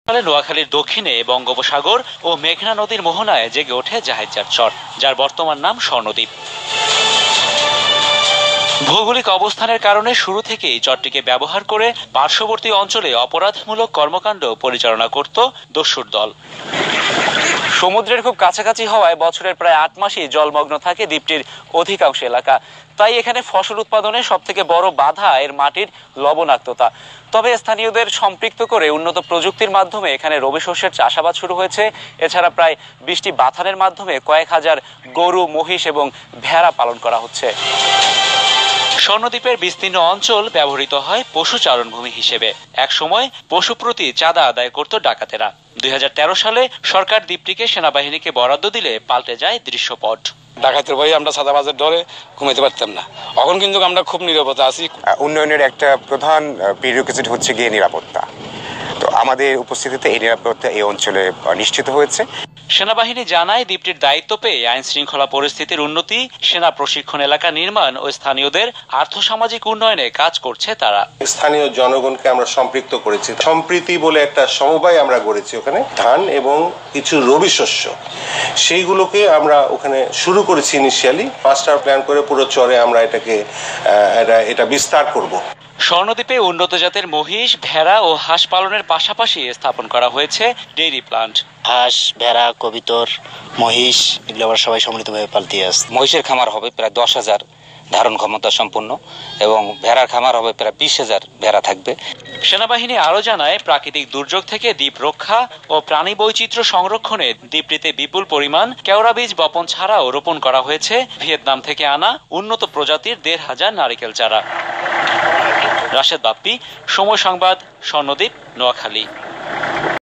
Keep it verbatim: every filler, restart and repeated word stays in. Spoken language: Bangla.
ফলে নোয়াখালীর দক্ষিণে বঙ্গোপসাগর ও মেঘনা নদীর মোহনায় জেগে ওঠে জাহেদজার চর, যার বর্তমান নাম স্বর্ণদ্বীপ। ভৌগোলিক অবস্থানের কারণে শুরু থেকেই চরটিকে ব্যবহার করে পার্শ্ববর্তী অঞ্চলে অপরাধমূলক কর্মকাণ্ড পরিচালনা করত দস্যুর দল। সমুদ্রের খুব কাছাকাছি হওয়ায় বছরের প্রায় আট মাসই জলমগ্ন থাকে দ্বীপটির অধিকাংশ এলাকা। তাই এখানে ফসল উৎপাদনে সব থেকে বড় বাধা এর মাটির লবণাক্ততা। তবে স্থানীয়দের সম্পৃক্ত করে উন্নত প্রযুক্তির মাধ্যমে এখানে রবি শস্যের চাষাবাদ শুরু হয়েছে। এছাড়া প্রায় বিশটি বাথানের মাধ্যমে কয়েক হাজার গরু, মহিষ এবং ভেড়া পালন করা হচ্ছে। স্বর্ণদ্বীপের বিস্তীর্ণ অঞ্চল ব্যবহৃত হয় পশু চারণভূমি হিসেবে। এক সময় পশু প্রতি চাঁদা আদায় করত ডাকাতেরা। দুই হাজার তেরো সালে সরকার দ্বীপটিকে সেনাবাহিনীকে বরাদ্দ দিলে পাল্টে যায় দৃশ্যপট। ডাকাতের ভয়ে আমরা সাদাবাজের ডরে ঘুমাইতে পারতাম না। এখন কিন্তু আমরা খুব নিরাপত্তা আছি। উন্নয়নের একটা প্রধান প্রিরেকুইজিট হচ্ছে গিয়ে নিরাপত্তা। তো আমাদের উপস্থিতিতে এই নিরাপত্তা এই অঞ্চলে নিশ্চিত হয়েছে। সেনাবাহিনী জানায় দ্বীপটির দায়িত্ব পেয়ে আইন শৃঙ্খলা পরিস্থিতির উন্নতি, সেনা প্রশিক্ষণ এলাকা নির্মাণ ও স্থানীয়দের আর্থসামাজিক উন্নয়নে কাজ করছে তারা। স্থানীয় জনগণকে আমরা সম্পৃক্ত করেছি। সম্প্রীতি বলে একটা সমবায় আমরা গড়েছি ওখানে। ধান এবং কিছু রবি শস্য সেইগুলোকে আমরা ওখানে শুরু করেছি ইনিশিয়ালি। মাস্টার প্ল্যান করে পুরো চরে আমরা এটাকে এটা বিস্তার করব। স্বর্ণদ্বীপে উন্নত জাতের মহিষ, ভেড়া ও হাঁস পালনের পাশাপাশি স্থাপন করা হয়েছে ডেইরি প্লান্ট। হাঁস, ভেড়া, কবিতর, মহিষ এগুলো আবার সবাই সম্মিলিতভাবে পালতে আসছে। মহিষের খামার হবে প্রায় দশ হাজার ধারণ ক্ষমতা সম্পন্ন এবং ভেড়ার খামার হবে প্রায় বিশ হাজার ভেড়া থাকবে। সেনাবাহিনী আরও জানায়, প্রাকৃতিক দুর্যোগ থেকে দ্বীপ রক্ষা ও প্রাণী বৈচিত্র্য সংরক্ষণে দ্বীপটিতে বিপুল পরিমাণ কেওড়া বীজ বপন ছাড়াও রোপণ করা হয়েছে ভিয়েতনাম থেকে আনা উন্নত প্রজাতির দেড় হাজার নারিকেল চারা। রাশেদ বাপ্পি, সময় সংবাদ, স্বর্ণদ্বীপ, নোয়াখালী।